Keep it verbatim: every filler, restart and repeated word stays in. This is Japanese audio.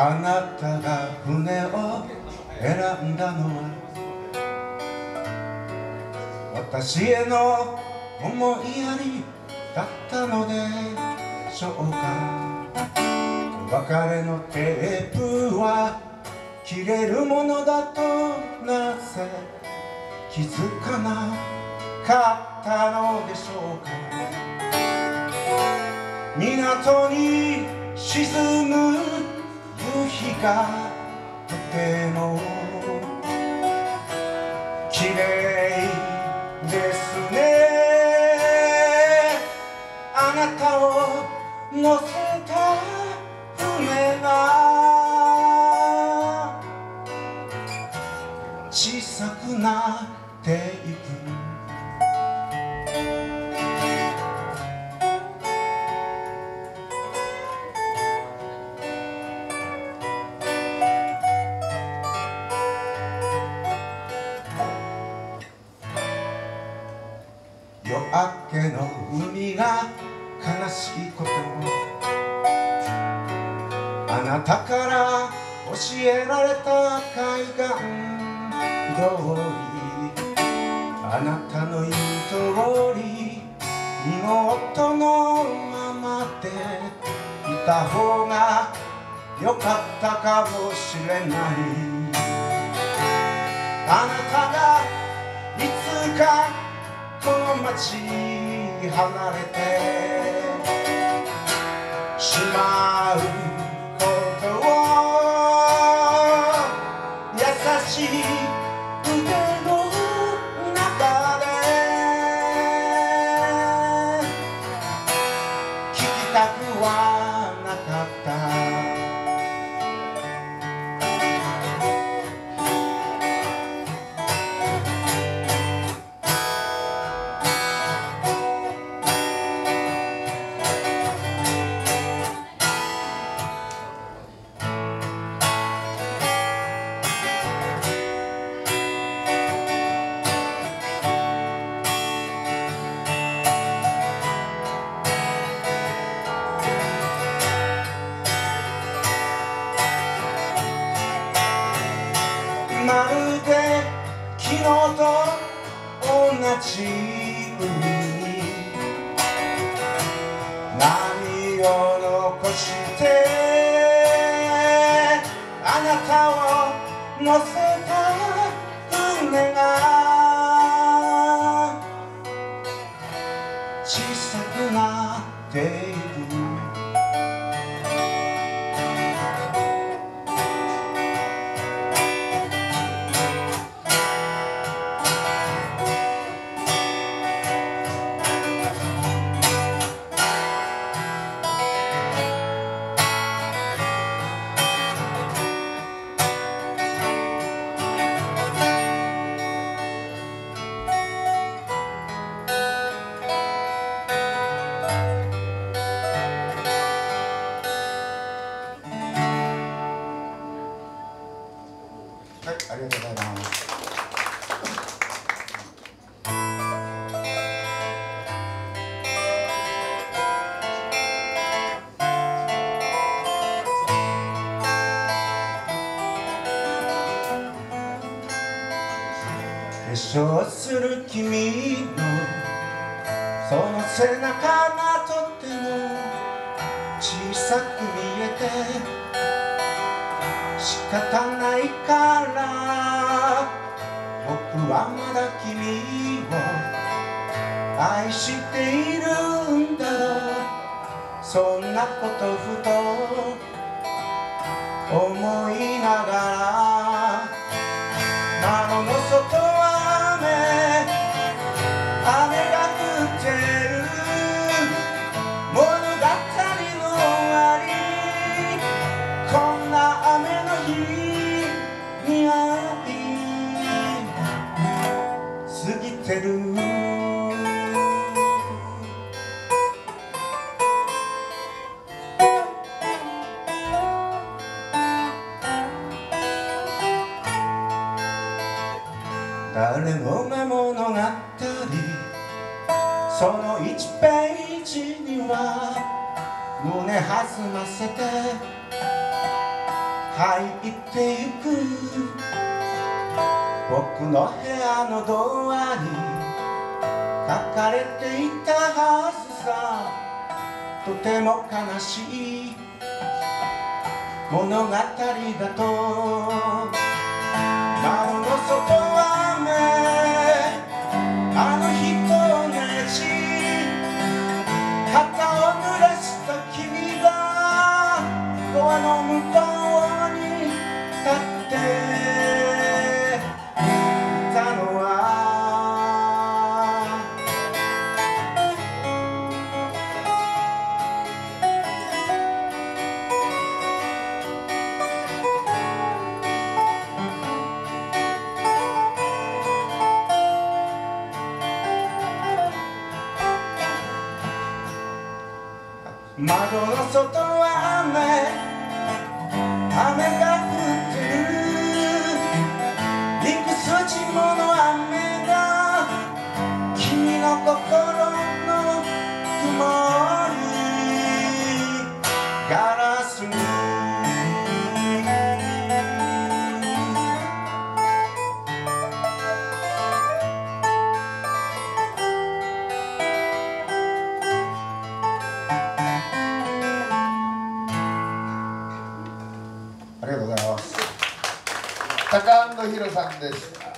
あなたが船を選んだのは私への思いやりだったのでしょうか。別れのテープは切れるものだとなぜ気づかなかったのでしょうか。港に沈む夕日がとても綺麗ですね。あなたを乗せた船が小さくなっていく。夜明けの海が悲しいことをあなたから教えられた海岸通り、あなたの言う通り妹のままでいた方がよかったかもしれない。あなたがいつかこの街離れてしまうことを優しい腕の中で聞きたくはなかった。まるで昨日と同じ海に波を残してあなたを乗せた船が小さくなっている。はい、ありがとうございます。化粧する君のその背中がとっても小さく見えて仕方ないから僕はまだ君を愛しているんだろう。そんなことふと思いながら窓の外は雨雨が降ってる物語の終わりこんな雨の日に会い過ぎてる。誰もが物語そのいちページには胸弾ませて入ってゆく僕の部屋のドアに書かれていたはずさ。とても悲しい物語だと。窓の外は雨、あの日と同じ肩を濡らした君がドアの向こうに立っていたのは窓の外は雨、雨が降ってる。幾筋もの雨が君の心の曇りガラスにありがとうございます。タカアンドヒロさんでした。